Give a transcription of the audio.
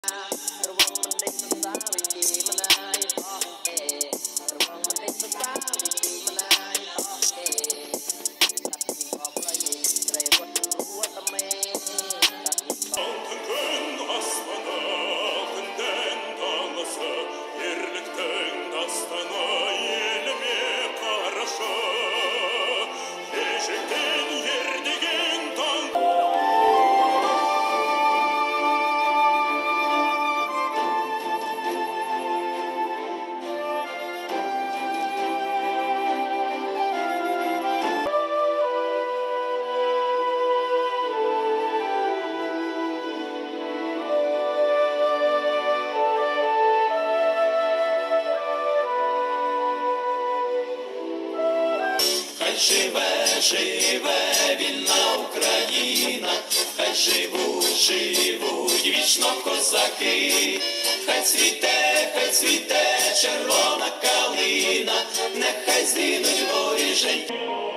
Живе, живе вільна Україна, хай живуть вічно козаки, хай цвіте червона калина, нехай згинуть воріжень.